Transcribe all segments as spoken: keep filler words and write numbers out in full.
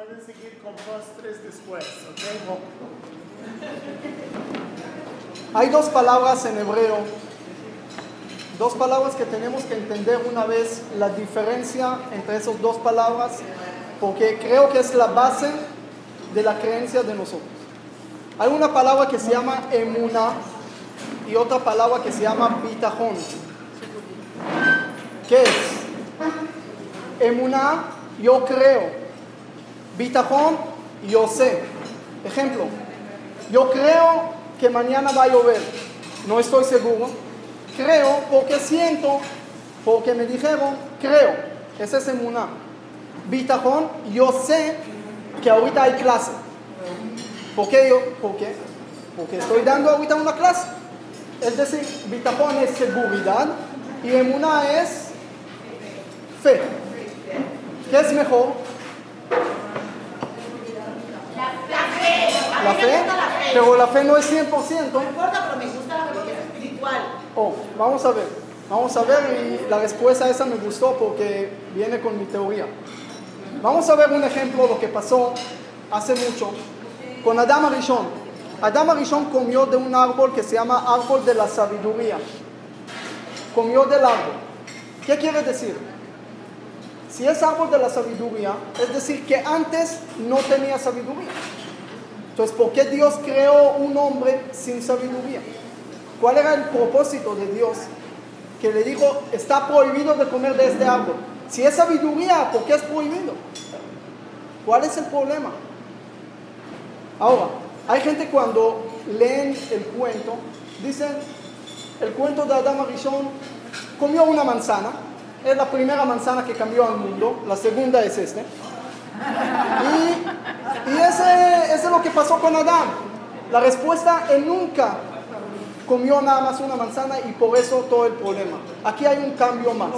pueden seguir con postres después, ¿ok? Hay dos palabras en hebreo, dos palabras que tenemos que entender una vez la diferencia entre esas dos palabras, porque creo que es la base de la creencia de nosotros. Hay una palabra que se llama emuná y otra palabra que se llama bitajón. ¿Qué es? Emuná, yo creo. Bitajón, yo sé. Ejemplo, yo creo que mañana va a llover. No estoy seguro. Creo porque siento, porque me dijeron, creo. Ese es emuná. Bitajón, yo sé que ahorita hay clase. ¿Por qué yo? ¿Por qué? Porque estoy dando ahorita una clase. Es decir, bitajón es seguridad y emuná es fe. ¿Qué es mejor? La, la fe. ¿La A mí fe? me gusta la fe. Pero la fe no es cien por ciento. No importa, pero me gusta la fe porque es espiritual. Oh, vamos a ver. Vamos a ver y la respuesta a esa me gustó porque viene con mi teoría. Vamos a ver un ejemplo de lo que pasó hace mucho con Adam Arishon. Adam Arishon comió de un árbol que se llama árbol de la sabiduría. Comió del árbol. ¿Qué quiere decir? Si es árbol de la sabiduría, es decir que antes no tenía sabiduría. Entonces, ¿por qué Dios creó un hombre sin sabiduría? ¿Cuál era el propósito de Dios? Que le dijo, está prohibido de comer de este árbol. Si es sabiduría, ¿por qué es prohibido? ¿Cuál es el problema? Ahora, hay gente cuando leen el cuento, dicen, el cuento de Adam Arishon comió una manzana, es la primera manzana que cambió al mundo, la segunda es este. Y, y ese, ese es lo que pasó con Adán. La respuesta, él nunca comió nada más una manzana y por eso todo el problema. Aquí hay un cambio más.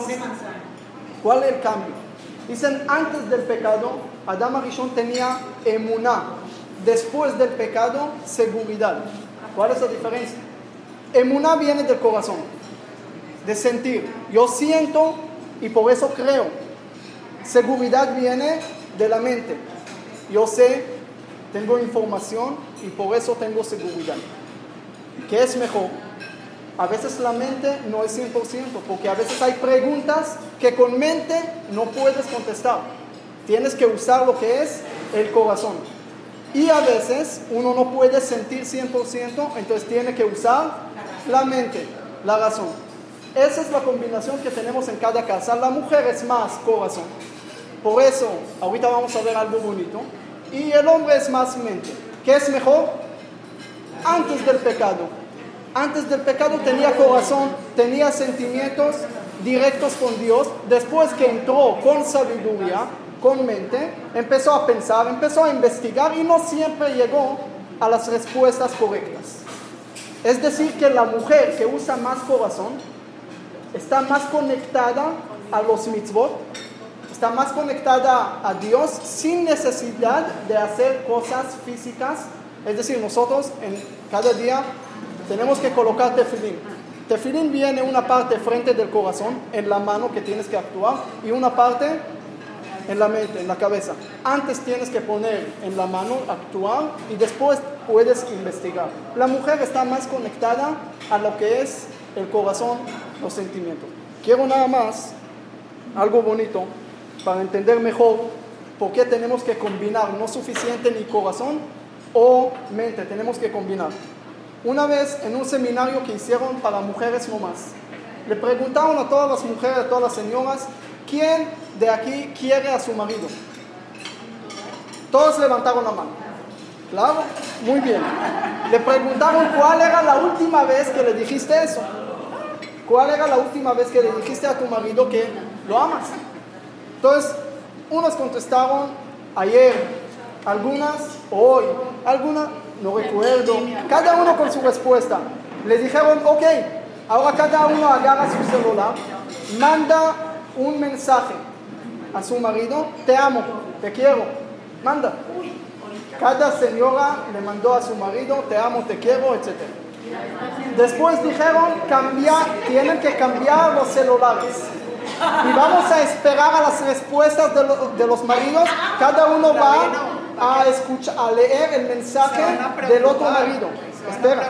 ¿Cuál es el cambio? Dicen, antes del pecado, Adam Arishon tenía emuná. Después del pecado, seguridad. ¿Cuál es la diferencia? Emuná viene del corazón, de sentir. Yo siento y por eso creo. Seguridad viene de la mente. Yo sé, tengo información y por eso tengo seguridad. ¿Qué es mejor? A veces la mente no es cien por ciento, porque a veces hay preguntas que con mente no puedes contestar. Tienes que usar lo que es el corazón. Y a veces uno no puede sentir cien por ciento, entonces tiene que usar la mente, la razón. Esa es la combinación que tenemos en cada casa. La mujer es más corazón. Por eso, ahorita vamos a ver algo bonito. Y el hombre es más mente. ¿Qué es mejor? Antes del pecado. Antes del pecado tenía corazón, tenía sentimientos directos con Dios. Después que entró con sabiduría, con mente, empezó a pensar, empezó a investigar y no siempre llegó a las respuestas correctas. Es decir, que la mujer que usa más corazón está más conectada a los mitzvot, está más conectada a Dios sin necesidad de hacer cosas físicas. Es decir, nosotros en cada día tenemos que colocar tefilín. Tefilín viene una parte frente del corazón, en la mano que tienes que actuar, y una parte en la mente, en la cabeza. Antes tienes que poner en la mano, actuar, y después puedes investigar. La mujer está más conectada a lo que es el corazón, los sentimientos. Quiero nada más algo bonito para entender mejor por qué tenemos que combinar. No es suficiente ni corazón o mente, tenemos que combinar. Una vez en un seminario que hicieron para mujeres nomás, le preguntaron a todas las mujeres, a todas las señoras, ¿quién de aquí quiere a su marido? Todos levantaron la mano. Claro, muy bien. Le preguntaron cuál era la última vez que le dijiste eso. ¿Cuál era la última vez que le dijiste a tu marido que lo amas? Entonces, unos contestaron ayer, algunas hoy, algunas no recuerdo. Cada uno con su respuesta. Le dijeron, ok, ahora cada uno agarra su celular, manda un mensaje a su marido, te amo, te quiero, manda. Cada señora le mandó a su marido, te amo, te quiero, etcétera. Después dijeron, cambiar, tienen que cambiar los celulares. y vamos a esperar a las respuestas de, lo, de los maridos. Cada uno va a, escuchar, a leer el mensaje del otro marido. Espera.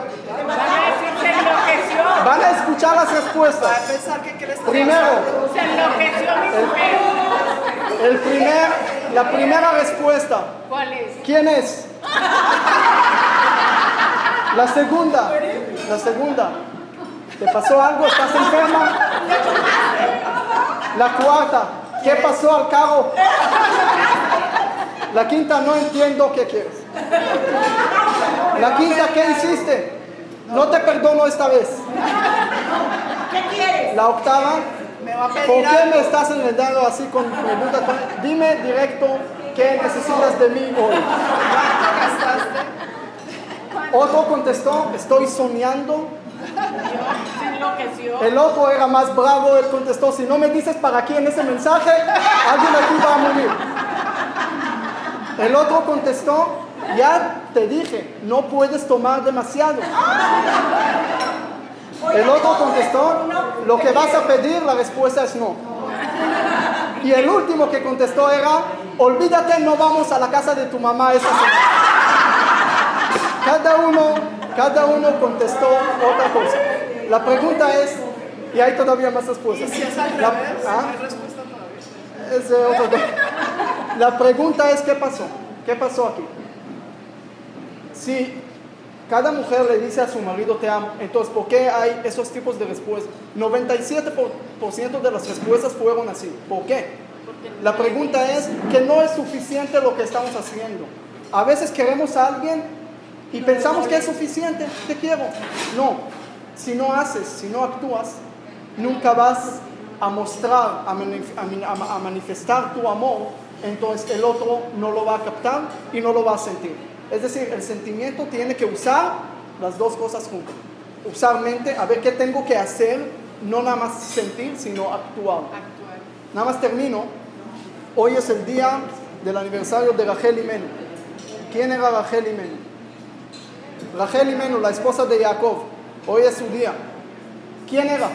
Van a escuchar las respuestas. Primero, Se enloqueció mi mujer. el, el primer, la primera respuesta. ¿Cuál es? ¿Quién es? La segunda. La segunda. ¿Te pasó algo? ¿Estás enferma? La cuarta. ¿Qué pasó al carro? La quinta, no entiendo qué quieres. La quinta, ¿qué hiciste? No te perdono esta vez. ¿Qué quieres? La octava, ¿por qué me estás enredando así con preguntas? Dime directo qué necesitas de mí hoy. Otro contestó, estoy soñando. Se enloqueció. El otro era más bravo, él contestó, si no me dices para quién ese mensaje, alguien aquí va a morir. El otro contestó, ya te dije, no puedes tomar demasiado. El otro contestó, lo que vas a pedir, la respuesta es no. Y el último que contestó era, olvídate, no vamos a la casa de tu mamá esta semana. Cada uno, cada uno contestó otra cosa. La pregunta es, y hay todavía más respuestas. ¿Y si es al La- revés? ¿Ah? No hay respuesta todavía. Es de otro tema. La pregunta es, ¿qué pasó? ¿Qué pasó aquí? Si cada mujer le dice a su marido te amo, entonces ¿por qué hay esos tipos de respuestas? noventa y siete por ciento de las respuestas fueron así. ¿Por qué? La pregunta es que no es suficiente lo que estamos haciendo. A veces queremos a alguien y pensamos que es suficiente. Te quiero. No. Si no haces, si no actúas, nunca vas a mostrar, a, manif- a, a manifestar tu amor, entonces el otro no lo va a captar y no lo va a sentir. Es decir, el sentimiento tiene que usar las dos cosas juntas. Usar mente, a ver qué tengo que hacer, no nada más sentir, sino actuar. Nada más termino. Hoy es el día del aniversario de Rachel Imenu. ¿Quién era Rachel Imenu? Rachel Imenu, la esposa de Jacob. Hoy es su día. ¿Quién era?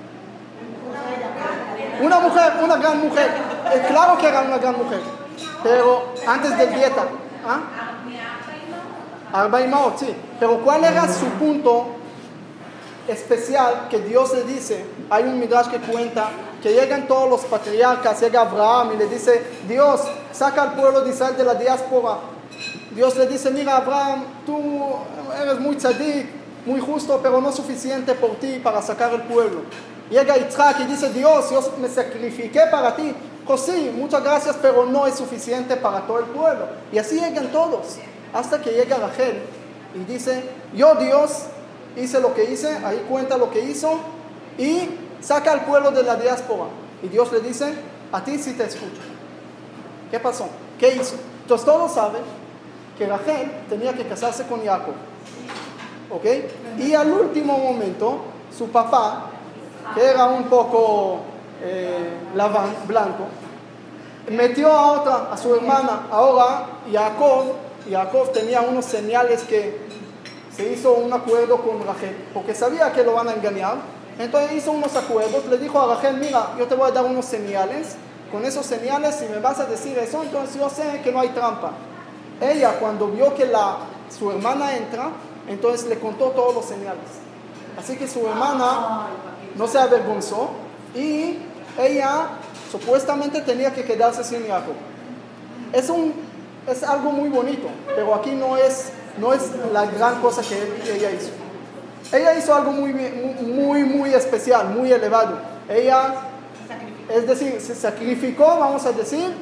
Una mujer, una gran mujer. Eh, claro que era una gran mujer. Pero antes de dieta. ¿Ah? Arba Imaot, sí. Pero ¿cuál era su punto especial que Dios le dice? Hay un midrash que cuenta que llegan todos los patriarcas, llega Abraham y le dice, Dios, saca al pueblo de Israel de la diáspora. Dios le dice, mira Abraham, tú eres muy tzadik, muy justo, pero no suficiente por ti para sacar el pueblo. Llega Yitzhak y dice, Dios, yo me sacrifiqué para ti. Pues sí, muchas gracias, pero no es suficiente para todo el pueblo. Y así llegan todos, hasta que llega Rachel y dice, yo Dios hice lo que hice, ahí cuenta lo que hizo, y saca al pueblo de la diáspora. Y Dios le dice, a ti sí te escucho. ¿Qué pasó? ¿Qué hizo? Entonces todos saben que Rachel tenía que casarse con Jacob. ¿Ok? Y al último momento, su papá, que era un poco eh, laván, blanco, metió a otra, a su hermana. Ahora Jacob, Jacob tenía unos señales que se hizo un acuerdo con Rachel, porque sabía que lo van a engañar. Entonces hizo unos acuerdos, le dijo a Rachel, mira, yo te voy a dar unos señales. Con esos señales, si me vas a decir eso, entonces yo sé que no hay trampa. Ella, cuando vio que la, su hermana entra, entonces le contó todos los señales. Así que su hermana no se avergonzó y ella supuestamente tenía que quedarse sin Jacob. Es, un, es algo muy bonito, pero aquí no es, no es la gran cosa que ella hizo. Ella hizo algo muy, muy, muy especial, muy elevado. Ella, es decir, se sacrificó, vamos a decir,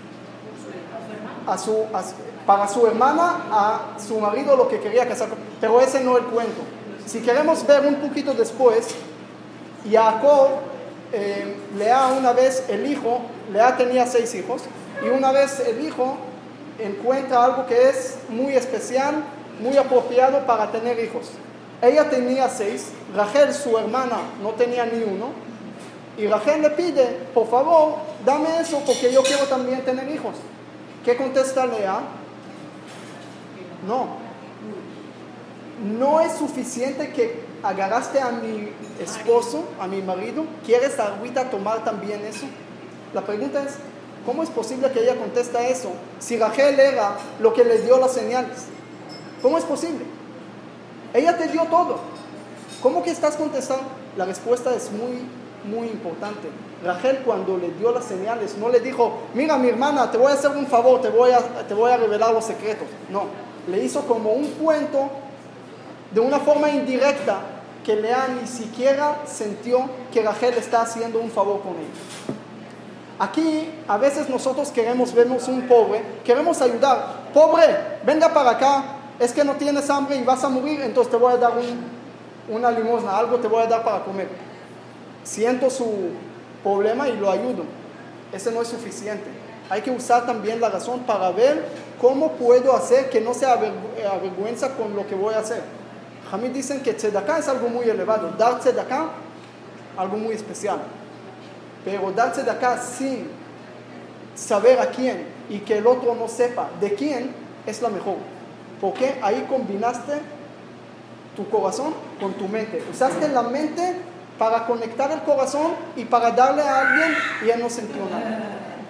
a su, a, para su hermana, a su marido, lo que quería casar con. Pero ese no es el cuento. Si queremos ver un poquito después, Jacob, eh, Lea una vez el hijo, Lea tenía seis hijos, y una vez el hijo encuentra algo que es muy especial, muy apropiado para tener hijos. Ella tenía seis, Rachel, su hermana, no tenía ni uno, y Rachel le pide, por favor, dame eso porque yo quiero también tener hijos. ¿Qué contesta Lea? No. No es suficiente que agarraste a mi esposo, a mi marido, ¿quieres ahorita tomar también eso? La pregunta es, ¿cómo es posible que ella contesta eso si Rachel era lo que le dio las señales? ¿Cómo es posible? Ella te dio todo. ¿Cómo que estás contestando? La respuesta es muy, muy importante. Rachel, cuando le dio las señales, no le dijo, mira mi hermana, te voy a hacer un favor, te voy a, te voy a revelar los secretos. No, le hizo como un cuento de una forma indirecta que Lea ni siquiera sintió que Rachel está haciendo un favor con ella. Aquí a veces nosotros queremos, vemos un pobre, queremos ayudar. Pobre, venga para acá, es que no tienes hambre y vas a morir, entonces te voy a dar un, una limosna, algo te voy a dar para comer. Siento su problema y lo ayudo. Ese no es suficiente. Hay que usar también la razón para ver cómo puedo hacer que no se avergüenza con lo que voy a hacer. Jamí dicen que tzedakah es algo muy elevado, dar tzedakah, algo muy especial. Pero dar tzedakah sin saber a quién y que el otro no sepa de quién es la mejor. Porque ahí combinaste tu corazón con tu mente. Usaste la mente para conectar el corazón y para darle a alguien y él no sintió nada.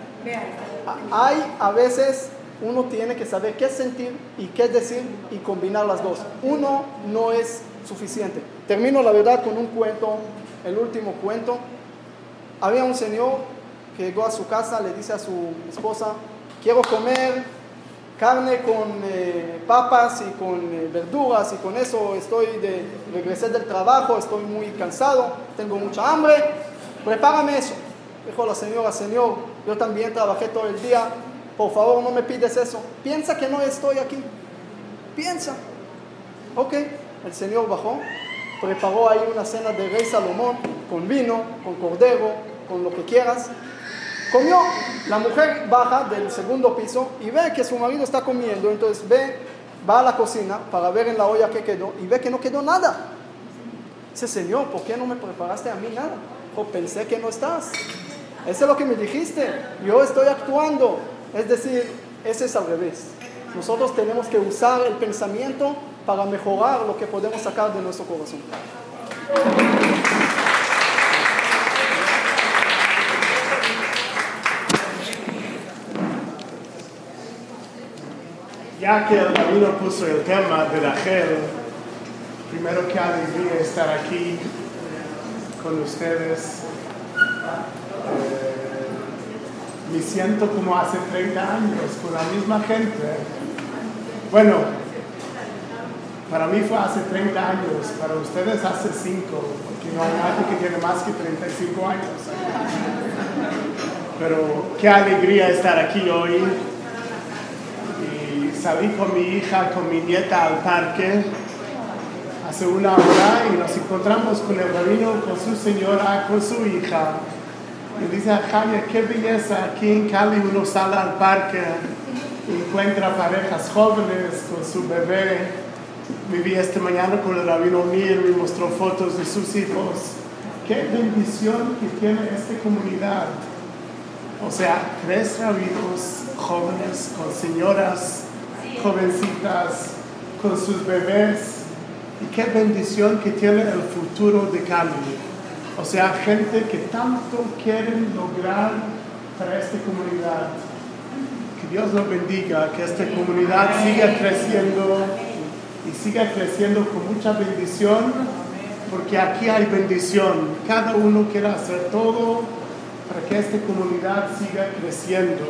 Hay a veces uno tiene que saber qué sentir y qué decir y combinar las dos. Uno no es suficiente. Termino la verdad con un cuento, el último cuento. Había un señor que llegó a su casa, le dice a su esposa, quiero comer carne con eh, papas y con eh, verduras y con eso estoy de, regresé del trabajo, estoy muy cansado, tengo mucha hambre, prepárame eso. Dijo la señora, señor, yo también trabajé todo el día, por favor no me pides eso, piensa que no estoy aquí, piensa. Ok, el señor bajó, preparó ahí una cena de rey Salomón, con vino, con cordero, con lo que quieras. Comió. La mujer baja del segundo piso y ve que su marido está comiendo, entonces ve, va a la cocina para ver en la olla qué quedó y ve que no quedó nada. Dice, señor, ¿por qué no me preparaste a mí nada? Dijo, pensé que no estás. Eso es lo que me dijiste, yo estoy actuando. Es decir, ese es al revés. Nosotros tenemos que usar el pensamiento para mejorar lo que podemos sacar de nuestro corazón. Ya que el rabino puso el tema de Rachel, primero que alegría estar aquí con ustedes. Eh, me siento como hace treinta años con la misma gente. Bueno, para mí fue hace treinta años, para ustedes hace cinco, porque no hay nadie que tiene más que treinta y cinco años. Pero qué alegría estar aquí hoy. Salí con mi hija, con mi nieta al parque hace una hora y nos encontramos con el rabino, con su señora, con su hija. Y dice, Jaime, qué belleza, aquí en Cali uno sale al parque y encuentra parejas jóvenes con su bebé. Viví esta mañana con el rabino Mir, me mostró fotos de sus hijos. Qué bendición que tiene esta comunidad. O sea, tres rabinos jóvenes con señoras jovencitas, con sus bebés, y qué bendición que tiene el futuro de Cali. O sea, gente que tanto quieren lograr para esta comunidad. Que Dios los bendiga, que esta comunidad siga creciendo y siga creciendo con mucha bendición, porque aquí hay bendición. Cada uno quiere hacer todo para que esta comunidad siga creciendo.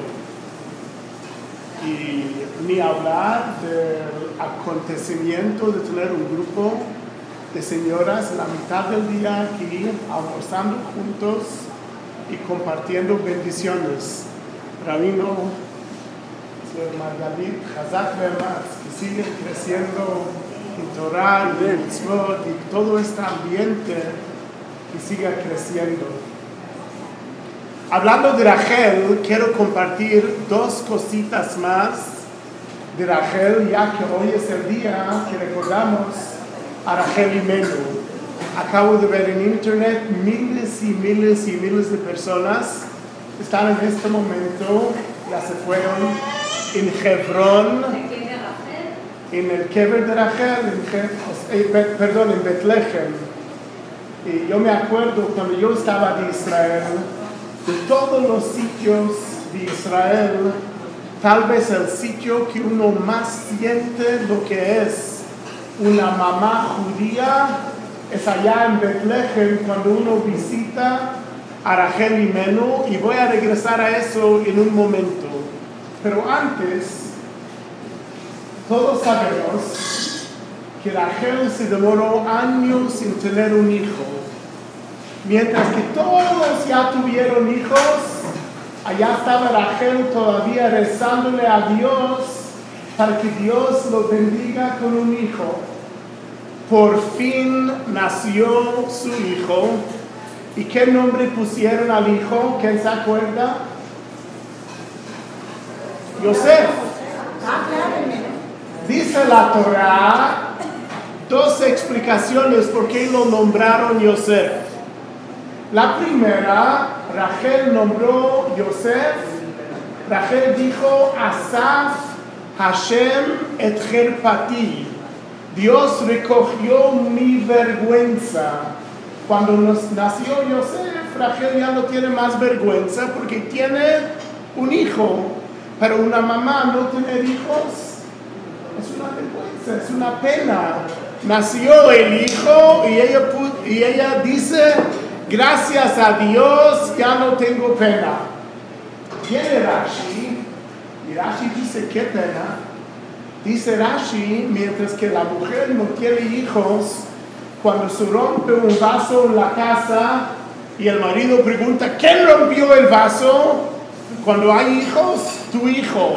Y ni hablar del acontecimiento de tener un grupo de señoras la mitad del día aquí almorzando juntos y compartiendo bendiciones. Rabino, señor Margalit, Hazak Vermaz, que siguen creciendo en Torah y en Mitzvot y todo este ambiente que siga creciendo. Hablando de Rachel, quiero compartir dos cositas más de Rachel, ya que hoy es el día que recordamos a Rachel Imenu. Acabo de ver en internet miles y miles y miles de personas están en este momento, ya se fueron, en Hebrón, en el Kever de Rachel, en, eh, perdón, en Betlehem. Y yo me acuerdo cuando yo estaba de Israel, de todos los sitios de Israel, tal vez el sitio que uno más siente lo que es una mamá judía es allá en Betlehem cuando uno visita a Rachel Imenu, y voy a regresar a eso en un momento. Pero antes, todos sabemos que Rachel se demoró años sin tener un hijo. Mientras que todos ya tuvieron hijos, allá estaba Rachel todavía rezándole a Dios para que Dios lo bendiga con un hijo. Por fin nació su hijo. ¿Y qué nombre pusieron al hijo? ¿Quién se acuerda? Yosef. Dice la Torah dos explicaciones por qué lo nombraron Yosef. La primera, Rachel nombró Yosef. Rachel dijo, Asaf Hashem et cherpati. Dios recogió mi vergüenza. Cuando nos nació Yosef, Rachel ya no tiene más vergüenza porque tiene un hijo. Pero una mamá no tener hijos es una vergüenza, es una pena. Nació el hijo y ella, y ella dice, gracias a Dios ya no tengo pena. Viene Rashi, y Rashi dice, ¿qué pena? Dice Rashi, mientras que la mujer no tiene hijos, cuando se rompe un vaso en la casa y el marido pregunta, ¿quién rompió el vaso? Cuando hay hijos, tu hijo.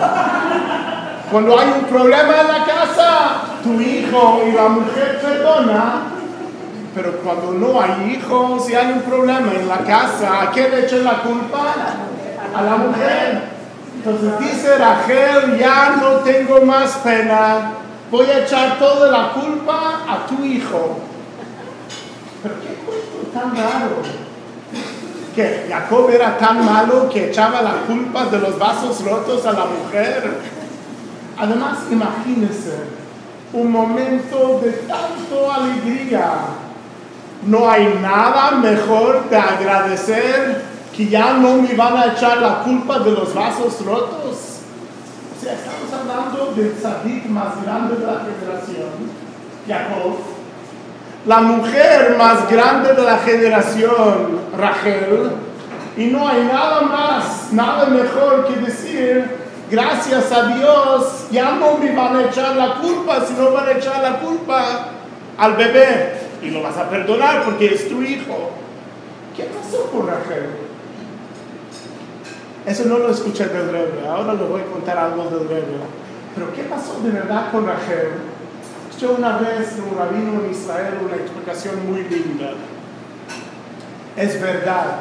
Cuando hay un problema en la casa, tu hijo, y la mujer perdona. Pero cuando no hay hijos y hay un problema en la casa, ¿a quién le echan la culpa? A la mujer. Entonces dice Rachel, ya no tengo más pena, voy a echar toda la culpa a tu hijo. Pero qué cuento tan raro. Que Jacob era tan malo que echaba la culpa de los vasos rotos a la mujer. Además, imagínense, un momento de tanto alegría. No hay nada mejor de agradecer que ya no me van a echar la culpa de los vasos rotos. O sea, estamos hablando del tzadik más grande de la generación, Jacob. La mujer más grande de la generación, Rachel, y no hay nada más, nada mejor que decir, gracias a Dios, ya no me van a echar la culpa, sino van a echar la culpa al bebé, y lo vas a perdonar porque es tu hijo. ¿Qué pasó con Rachel? Eso no lo escuché del Rebbe, ahora le voy a contar algo del Rebbe. Pero ¿qué pasó de verdad con Rachel? Escuché una vez de un rabino en Israel una explicación muy linda. Es verdad,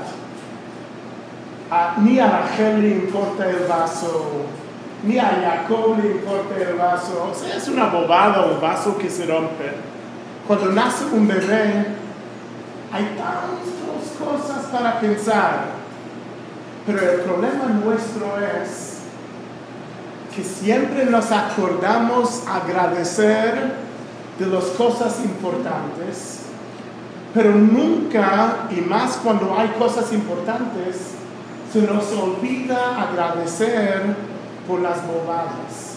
a, ni a Rachel le importa el vaso, ni a Jacob le importa el vaso. O sea, es una bobada un vaso que se rompe. Cuando nace un bebé, hay tantas cosas para pensar. Pero el problema nuestro es que siempre nos acordamos agradecer de las cosas importantes, pero nunca, y más cuando hay cosas importantes, se nos olvida agradecer por las bobadas.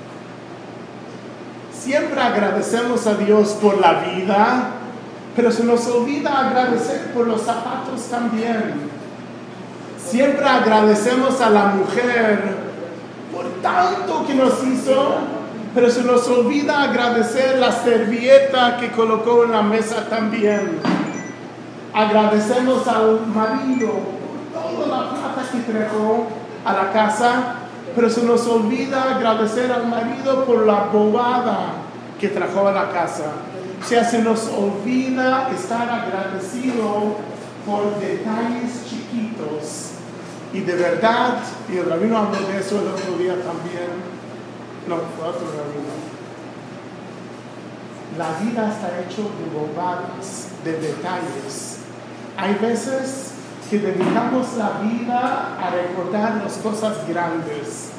Siempre agradecemos a Dios por la vida, pero se nos olvida agradecer por los zapatos también. Siempre agradecemos a la mujer por tanto que nos hizo, pero se nos olvida agradecer la servilleta que colocó en la mesa también. Agradecemos al marido por toda la plata que trajo a la casa, pero se nos olvida agradecer al marido por la bobada que trajo a la casa. O sea, se nos olvida estar agradecido por detalles chiquitos. Y de verdad, y el rabino habló de eso el otro día también, no, fue otro rabino. La vida está hecha de bobadas, de detalles. Hay veces que dedicamos la vida a recordar las cosas grandes,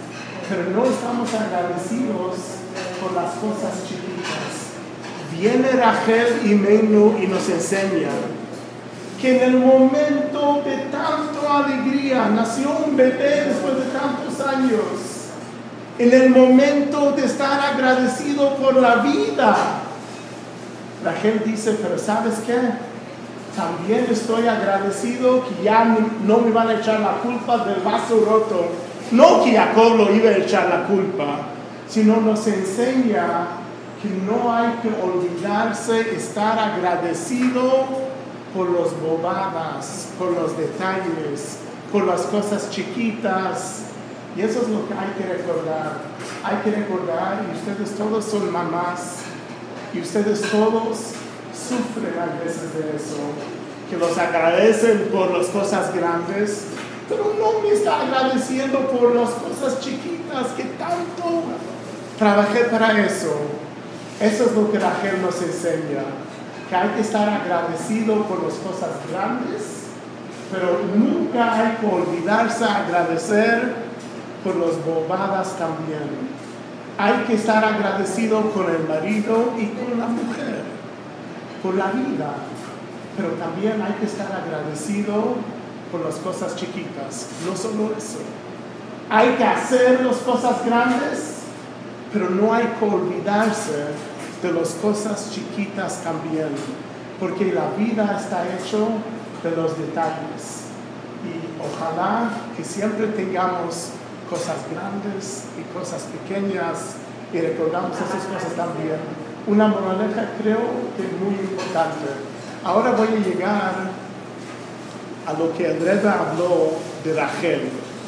pero no estamos agradecidos por las cosas chiquitas. Viene Rachel y Menú y nos enseña que en el momento de tanta alegría, nació un bebé después de tantos años, en el momento de estar agradecido por la vida, Rachel dice, pero ¿sabes qué? También estoy agradecido que ya no me van a echar la culpa del vaso roto. No que Jacob lo iba a echar la culpa, sino nos enseña que no hay que olvidarse estar agradecido por los bobadas, por los detalles, por las cosas chiquitas. Y eso es lo que hay que recordar. Hay que recordar, y ustedes todos son mamás, y ustedes todos sufren a veces de eso, que los agradecen por las cosas grandes, pero no me está agradeciendo por las cosas chiquitas que tanto trabajé para eso. Eso es lo que Rachel nos enseña, que hay que estar agradecido por las cosas grandes, pero nunca hay que olvidarse agradecer por las bobadas también. Hay que estar agradecido con el marido y con la mujer, por la vida, pero también hay que estar agradecido por las cosas chiquitas. No solo eso, hay que hacer las cosas grandes, pero no hay que olvidarse de las cosas chiquitas también, porque la vida está hecha de los detalles. Y ojalá que siempre tengamos cosas grandes y cosas pequeñas y recordamos esas cosas también. Una moraleja creo que es muy importante. Ahora voy a llegar a lo que el Rebbe habló de Rachel.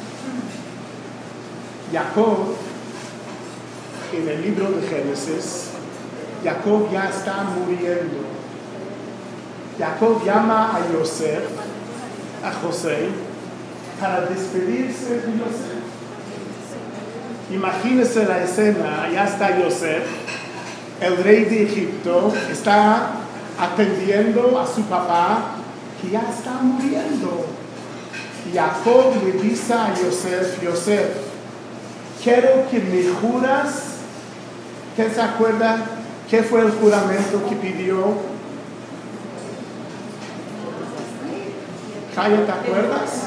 Jacob, en el libro de Génesis, Jacob ya está muriendo. Jacob llama a Yosef, a José, para despedirse de Yosef. Imagínense la escena, allá está Yosef, el rey de Egipto, está atendiendo a su papá, que ya está muriendo. Y Jacob le dice a Yosef, Yosef, quiero que me juras. ¿Quién se acuerda qué fue el juramento que pidió? Kaya, ¿te acuerdas?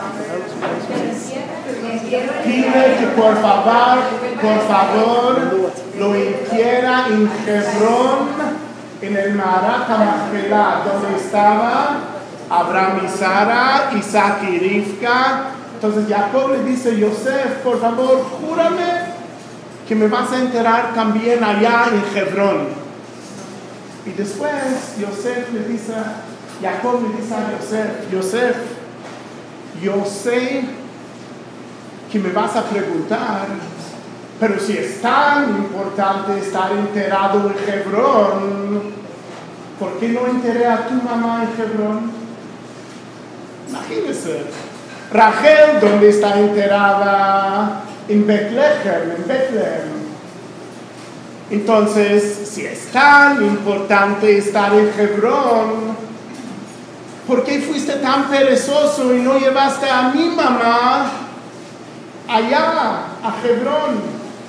Pide que por favor, por favor, lo hiciera en Hebrón, en el Marat HaMachpelah, donde estaba Abraham y Sara, Isaac y Rivka. Entonces Jacob le dice, Yosef, por favor, júrame que me vas a enterrar también allá en Hebrón. Y después Yosef le dice, Jacob le dice a Yosef, Yosef, yo sé que me vas a preguntar, pero si es tan importante estar enterrado en Hebrón, ¿por qué no enterré a tu mamá en Hebrón? Imagínense, Rachel, ¿dónde está enterrada? En Betlehem, en Betlehem. Entonces, si es tan importante estar en Hebrón, ¿por qué fuiste tan perezoso y no llevaste a mi mamá allá, a Hebrón?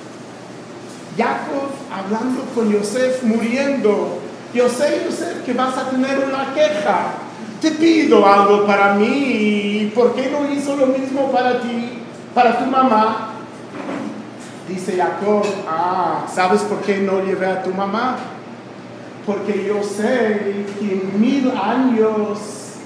Jacob hablando con Yosef, muriendo. Yo sé, Yosef, que vas a tener una queja. Te pido algo para mí. ¿Por qué no hizo lo mismo para ti, para tu mamá? Dice Jacob, ah, ¿sabes por qué no llevé a tu mamá? Porque yo sé que en mil años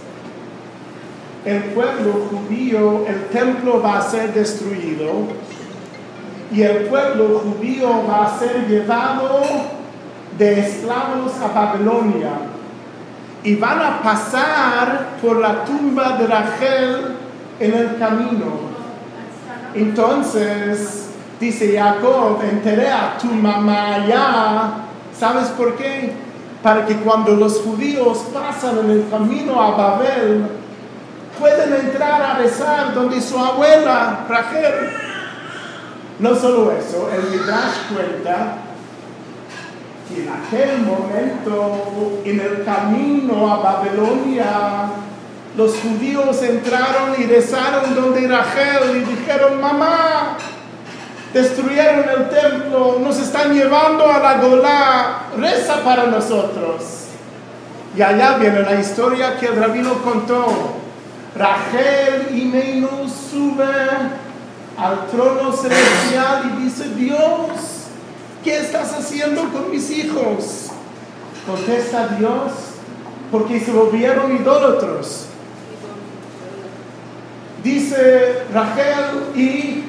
el pueblo judío, el templo va a ser destruido y el pueblo judío va a ser llevado de esclavos a Babilonia y van a pasar por la tumba de Rachel en el camino. Entonces, dice Jacob, enterré a tu mamá allá. ¿Sabes por qué? Para que cuando los judíos pasan en el camino a Babel, pueden entrar a rezar donde su abuela, Rachel. No solo eso, el Midrash cuenta que en aquel momento, en el camino a Babilonia, los judíos entraron y rezaron donde Rachel y dijeron, mamá, destruyeron el templo, nos están llevando a la Golá, reza para nosotros. Y allá viene la historia que el rabino contó. Rachel Imeinu sube al trono celestial y dice: Dios, ¿qué estás haciendo con mis hijos? Contesta Dios: porque se volvieron idólatros. Dice Rachel: y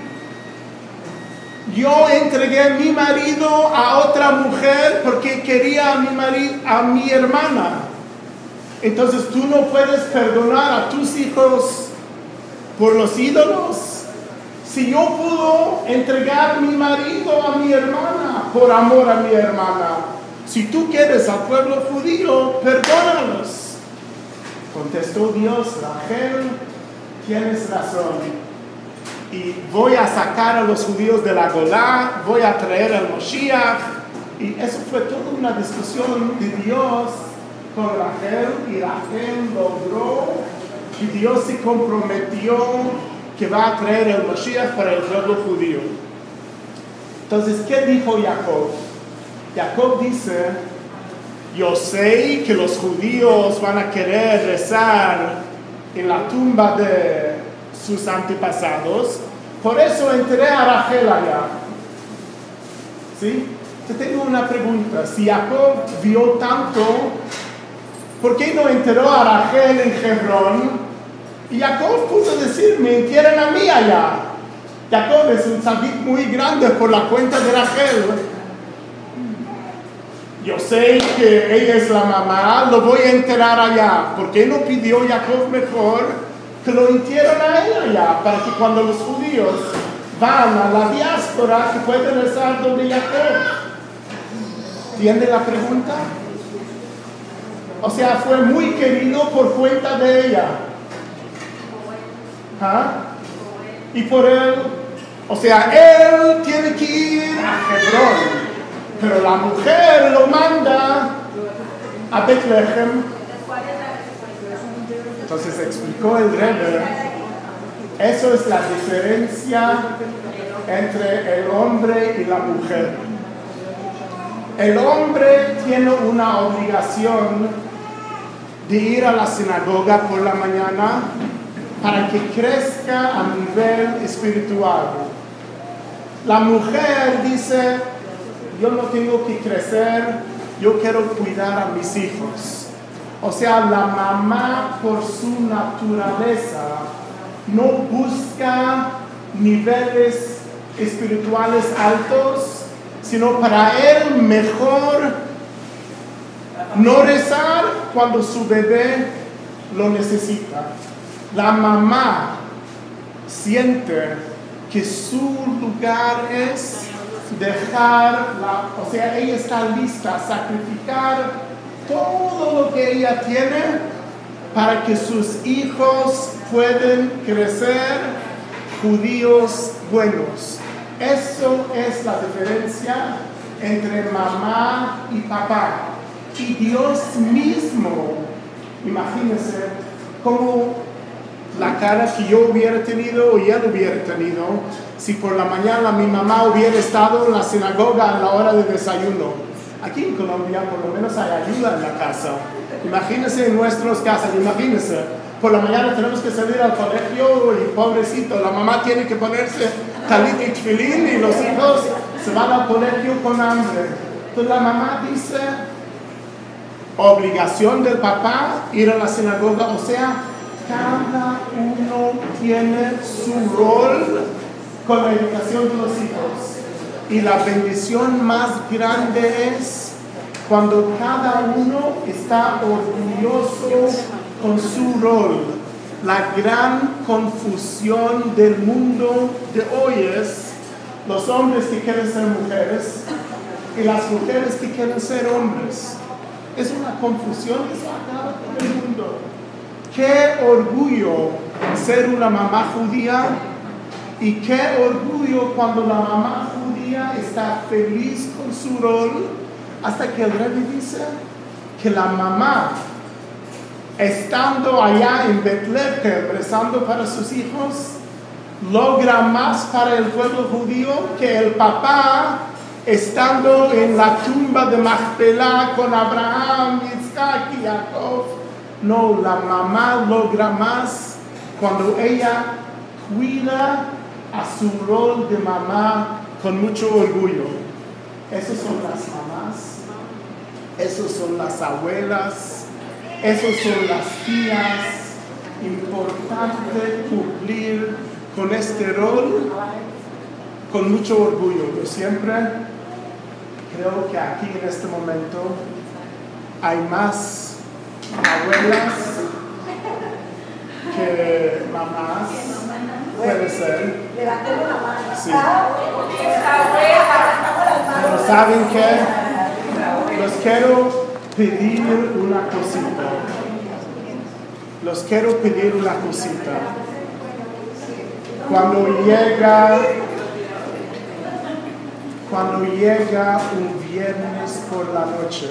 yo entregué mi marido a otra mujer porque quería a mi marido, a mi hermana. Entonces tú no puedes perdonar a tus hijos por los ídolos. Si yo puedo entregar mi marido a mi hermana por amor a mi hermana, si tú quieres al pueblo judío, perdónalos. Contestó Dios: Rachel, tienes razón. Y voy a sacar a los judíos de la Golá, voy a traer al Moshiach. Y eso fue toda una discusión de Dios con Rachel, y Rachel logró, y Dios se comprometió que va a traer el Moshiach para el pueblo judío. Entonces, ¿qué dijo Jacob? Jacob dice: yo sé que los judíos van a querer rezar en la tumba de sus antepasados, por eso enteré a Rachel allá. ¿Sí? Te tengo una pregunta. Si Jacob vio tanto, ¿por qué no enteró a Rachel en Hebrón? Y Jacob pudo decir: me entierran a mí allá. Jacob es un tzadik muy grande por la cuenta de Rachel. Yo sé que ella es la mamá, lo voy a enterrar allá. ¿Por qué no pidió Jacob mejor que lo entierren a él allá, para que cuando los judíos van a la diáspora, que pueden rezar donde Jacob? ¿Entiende la pregunta? O sea, fue muy querido por cuenta de ella. ¿Ah? Y por él, o sea, él tiene que ir a Hebrón, pero la mujer lo manda a Betlehem. Entonces explicó el Rebbe: eso es la diferencia entre el hombre y la mujer. El hombre tiene una obligación de ir a la sinagoga por la mañana para que crezca a nivel espiritual. La mujer dice: yo no tengo que crecer, yo quiero cuidar a mis hijos. O sea, la mamá por su naturaleza no busca niveles espirituales altos, sino para él mejor no rezar cuando su bebé lo necesita. La mamá siente que su lugar es dejar, la, o sea, ella está lista a sacrificar todo lo que ella tiene para que sus hijos puedan crecer judíos buenos. Eso es la diferencia entre mamá y papá. Y Dios mismo, imagínense cómo la cara que yo hubiera tenido o ella hubiera tenido si por la mañana mi mamá hubiera estado en la sinagoga a la hora de desayuno. Aquí en Colombia por lo menos hay ayuda en la casa. Imagínense en nuestras casas, imagínense, por la mañana tenemos que salir al colegio y pobrecito, la mamá tiene que ponerse talit y tefilín y los hijos se van al colegio con hambre. Entonces la mamá dice: obligación del papá ir a la sinagoga. O sea, cada uno tiene su rol con la educación de los hijos. Y la bendición más grande es cuando cada uno está orgulloso con su rol. La gran confusión del mundo de hoy es los hombres que quieren ser mujeres y las mujeres que quieren ser hombres. Es una confusión que se acaba con el mundo. Qué orgullo ser una mamá judía, y qué orgullo cuando la mamá judía está feliz con su rol, hasta que el Rebbe dice que la mamá, estando allá en Betlehem rezando para sus hijos, logra más para el pueblo judío que el papá estando en la tumba de Macpelá con Abraham, Isaac y Jacob. No, la mamá logra más cuando ella cuida a su rol de mamá con mucho orgullo. Esas son las mamás, esas son las abuelas, esas son las tías. Importante cumplir con este rol con mucho orgullo. Yo siempre creo que aquí en este momento hay más abuelas que mamás. Puede ser. Sí. Pero ¿saben qué? Los quiero pedir una cosita. Los quiero pedir una cosita. Cuando llega, cuando llega un viernes por la noche,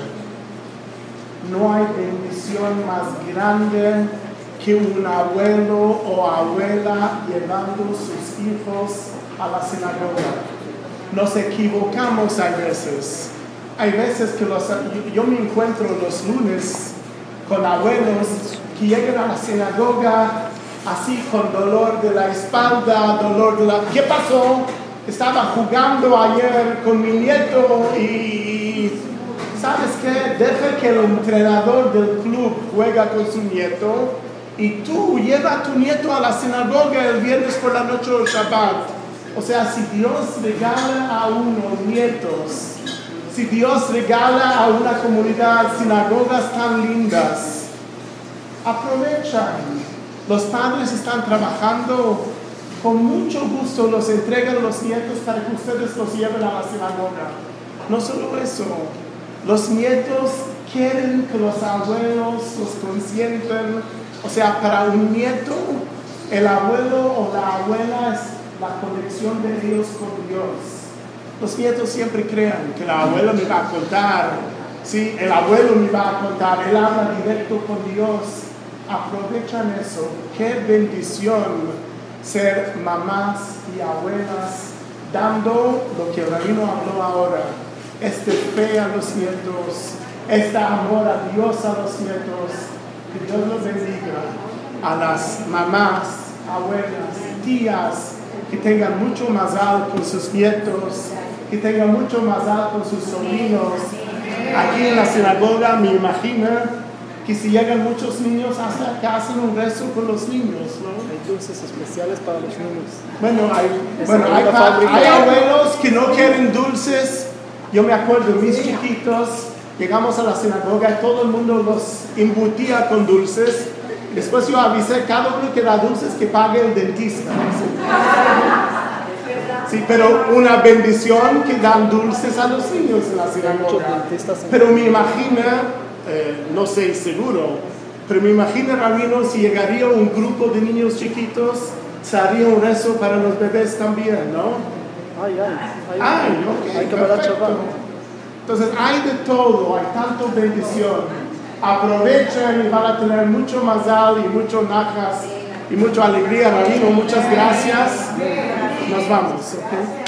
no hay bendición más grande que un abuelo o abuela llevando sus hijos a la sinagoga. Nos equivocamos a veces. Hay veces que los, yo, yo me encuentro los lunes con abuelos que llegan a la sinagoga así con dolor de la espalda, dolor de la... ¿Qué pasó? Estaba jugando ayer con mi nieto y... ¿Sabes qué? Deja que el entrenador del club juega con su nieto y tú lleva a tu nieto a la sinagoga el viernes por la noche o el Shabbat. O sea, si Dios regala a unos nietos, si Dios regala a una comunidad sinagogas tan lindas, aprovechan. Los padres están trabajando, con mucho gusto los entregan a los nietos para que ustedes los lleven a la sinagoga. No solo eso, los nietos quieren que los abuelos los consienten. O sea, para un nieto, el abuelo o la abuela es la conexión de ellos con Dios. Los nietos siempre creen que la abuela me va a contar, sí, el abuelo me va a contar, él habla directo con Dios. Aprovechan eso. Qué bendición ser mamás y abuelas dando lo que el rabino habló ahora, este fe a los nietos, este amor a Dios a los nietos. Que Dios los bendiga a las mamás, abuelas, tías, que tengan mucho mazal con sus nietos, que tengan mucho mazal con sus sobrinos. Aquí en la sinagoga me imagino que si llegan muchos niños hasta que hacen un rezo con los niños, ¿no? Hay dulces especiales para los niños. Bueno, hay, bueno, hay, hay abuelos que no quieren dulces. Yo me acuerdo, mis chiquitos, llegamos a la sinagoga y todo el mundo los embutía con dulces. Después yo avisé, cada uno que da dulces que pague el dentista. Sí, pero una bendición que dan dulces a los niños en la sinagoga. Pero me imagino, eh, no sé seguro, pero me imagino, rabino, si llegaría un grupo de niños chiquitos, se haría un rezo para los bebés también, ¿no? Ay, ay, ay, ay okay, hay que perfecto. Entonces hay de todo, hay tanto bendición. Aprovechen y van a tener mucho mazal y mucho najas y mucha alegría, rabino. Muchas gracias. Nos vamos, ¿ok?